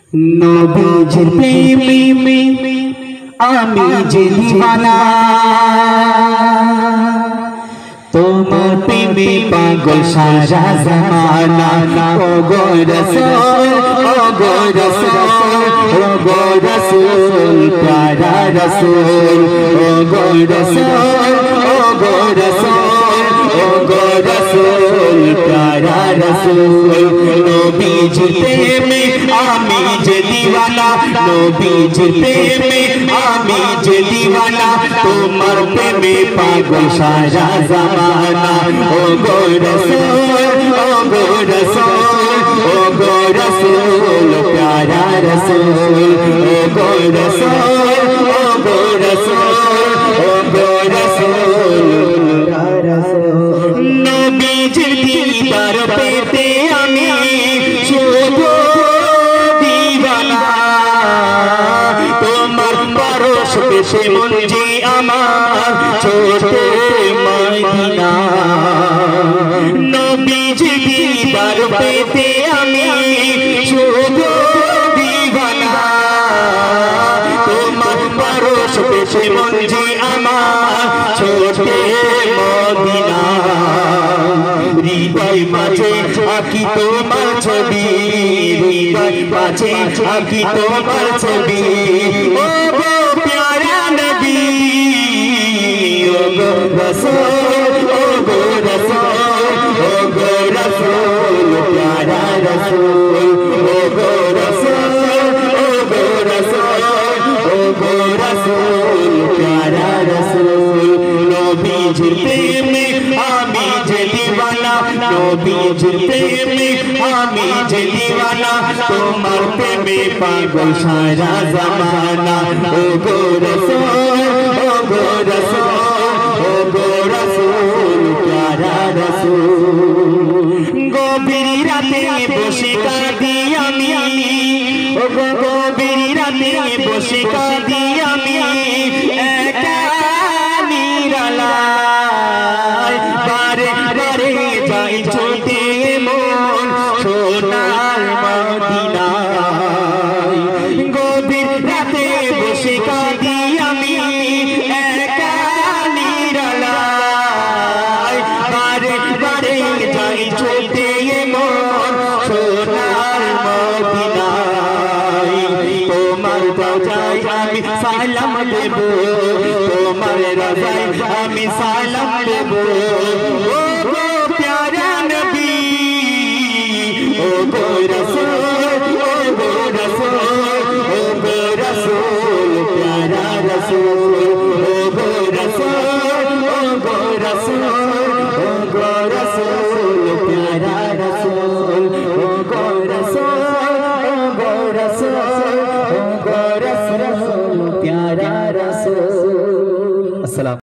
নবীজির প্রেমে আমি যে দিওয়ানা, তোমার প্রেমে পাগল সারা জামানা। ও গো রাসূল, ও গো রাসূল, ও গো রাসূল, প্যারা রাসূল। ও গো রাসূল, ও গো রাসূল, ও গো রাসূল, প্যারা রাসূল। নবীজির প্রেমে আমি যে দিওয়ানা, নবীজির প্রেমে আমি যে দিওয়ানা, তোমার প্রেমে পাগল সারা জামানা। ও গো রাসূল, ও গো রাসূল, ও গো রাসূল, প্যারা রাসূল। ও গো রাসূল, ও গো রাসূল, ও গো রাসূল, প্যারা রাসূল। নবীজির দিদার পেতে আমি শুধু দিওয়ানা, তোমার পরশ পেশে মন যে আমার ছোট মদিনা। নবীজির দিদার পেতে আমি শুধু দিওয়ানা, তোমার পরশ পেশে মন যে আমার ছোট মদিনা। হৃদয় মাঝে আঁকি তোমার ছবি, হৃদয় মাঝে আঁকি তোমার ছবি। ও গো প্যারা নবী, ও গো রাসূল, ও গো রাসূল, ও গো রাসূল, প্যারা রাসূল। ও গো রাসূল, ও গো রাসূল, ও গো রাসূল, প্যারা রাসূল। নবীজির প্রেমে আমি যে দিওয়ানা, নবীজির প্রেমে আমি যে দিওয়ানা, তোমার প্রেমে পাগল সারা জামানা। ও গো রাসূল, ও গো রাসূল, ও গো রাসূল, প্যারা রাসূল। গভীর রাতে বসে কাঁদি আমি, ও গো গভীর রাতে বসে কাঁদি আমি, একা নিরালায় বারে বারে যাই ছুটে মন সোনার মদিনায়। গভীর রাতে বসে কাঁদি আমি, একা নিরালায় বারে বারে যাই ছুটে মন সোনার মদিনায়। তোমার দরজায় আমি সালাম দেব, তোমার রাজায় আমি সালাম দেব। ও গো প্যারা নবী, ও গো রাসূল, ও গো রাসূল, ও গো রাসূল, প্যারা রাসূল। ও গো রাসূল, ও গো রাসূল, ও গো রাসূল, প্যারা রাসূল। ও গো রাসূল, ও গো রাসূল, ও গো রাসূল, প্যারা রাসূল। আসসালাম।